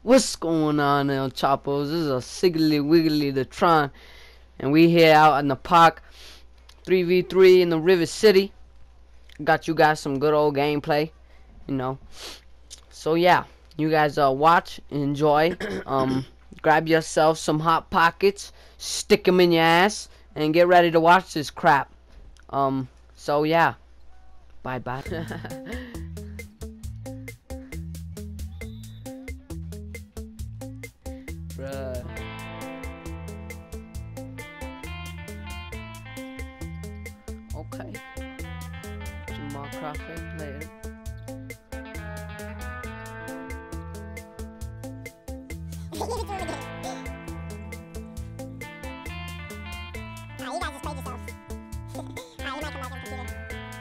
What's going on, El Chapos? This is a Siggly Wiggly the Tron, and we here out in the park, 3v3 in the River City. Got you guys some good old gameplay, you know. So yeah, you guys watch, enjoy, grab yourself some hot pockets, stick them in your ass, and get ready to watch this crap. So yeah, bye bye. Bruh. Okay. Some more crafting later. You guys just played yourself. You might come back on the computer.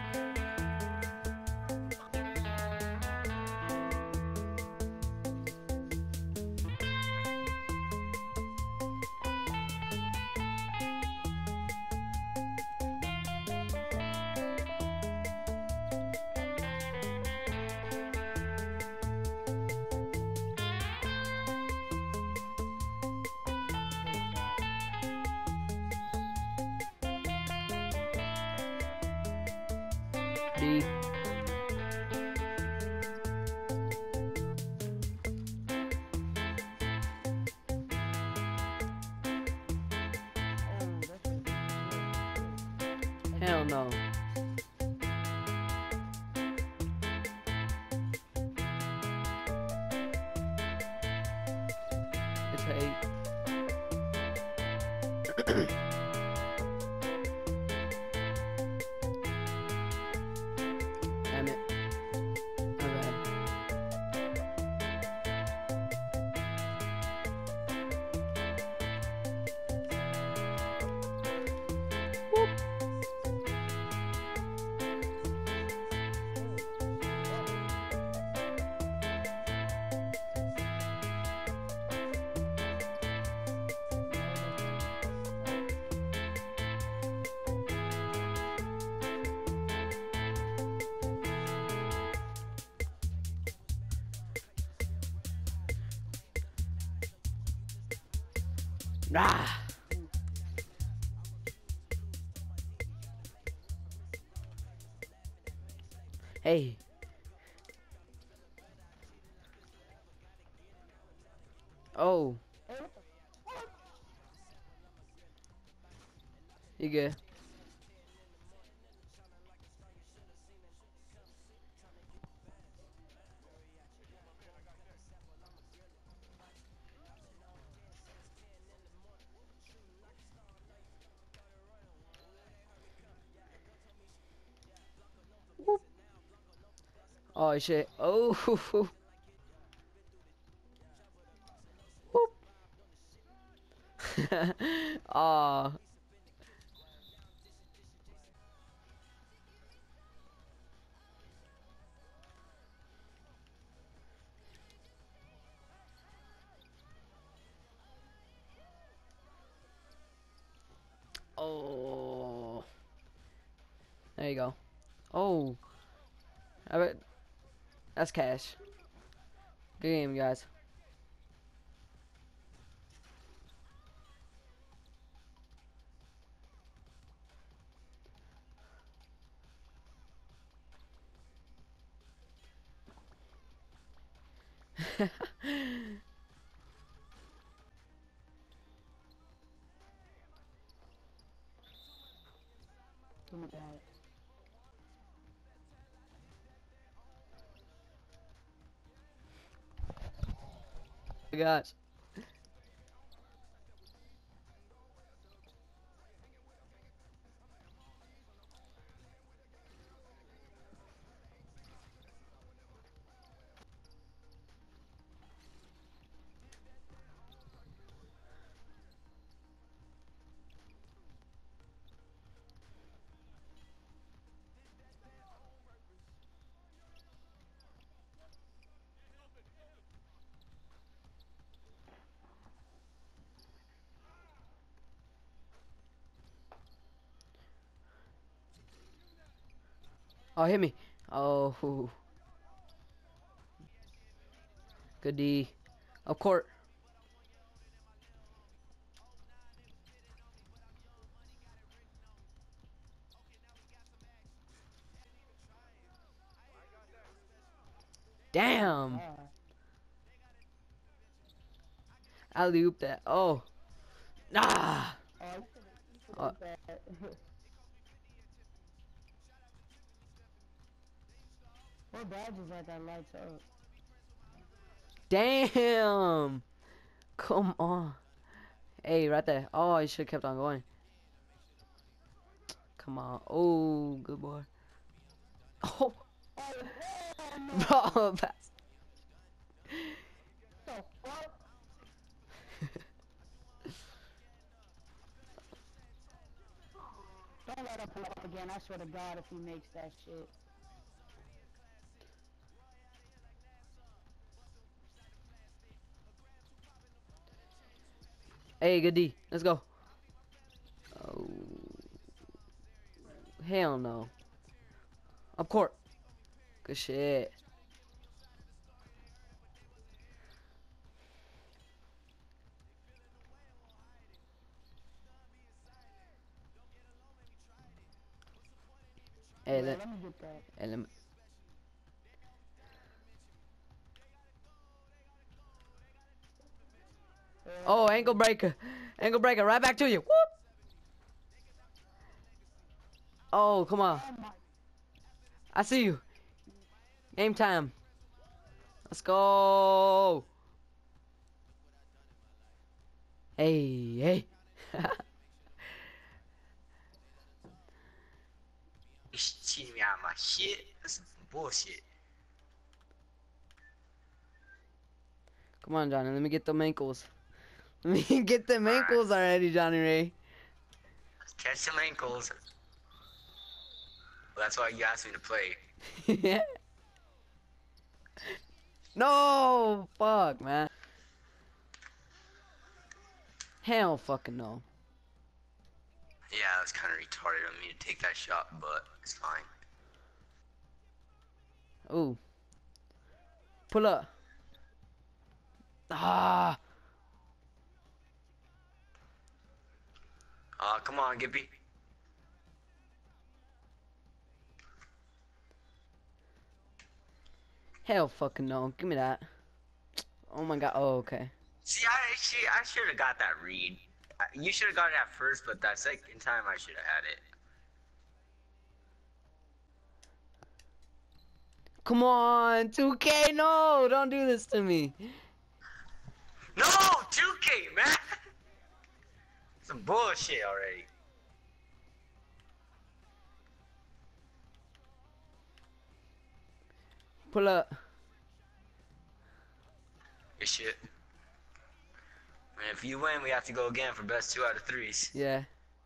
D. Hell no. It's hate. Damn it. My bad. Whoop. Ah. Hey. Oh. You good? Whoop. Oh shit. Oh. Whoop. Oh. Oh. There you go. Oh. I bet that's cash. Good game, guys. Oh my god. Guys. Oh, hit me. Oh. Good D. Up court. Damn. Alley-oop that. Oh. Nah. Uh, What badge is that lights up? damn. Come on. Hey, right there. Oh, you should have kept on going. Come on. Oh, good boy. Oh. Bro, pass. The fuck? Don't let him pull up again. I swear to God, if he makes that shit. Hey, good D. Let's go. Oh. Hell no. Up court. Good shit. Hey, Yeah, let me get that. hey, let me. Oh, ankle breaker. Ankle breaker. Right back to you. Whoop. Oh, come on. Oh my. I see you. Game time. Let's go. Hey, hey. He's cheating me out of my shit. That's some bullshit. Come on, Johnny. Let me get them ankles. Let me get them ankles already, Johnny Ray. Let's catch some ankles. Well, that's why you asked me to play. No, fuck, man. Hell fucking no. Yeah, that was kind of retarded of me to take that shot, but it's fine. Ooh. Pull up. Ah. Come on, Gibby. Hell fucking no. Give me that. Oh my god. Oh, okay. See, I should have got that read. You should have got it at first, but that second time I should have had it. Come on, 2K. No, don't do this to me. No, 2K, man. Some bullshit already. Pull up. Good shit. And if you win, we have to go again for best 2 out of 3s. Yeah.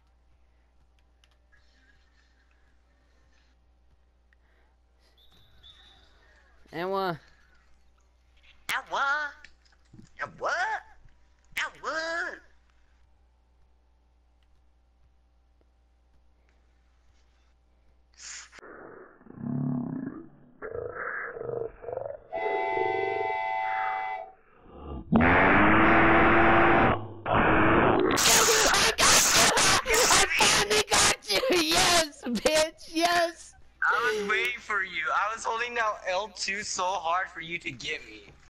And one. And what? And what? And what? Yes, bitch. Yes. I was waiting for you. I was holding down L2 so hard for you to get me.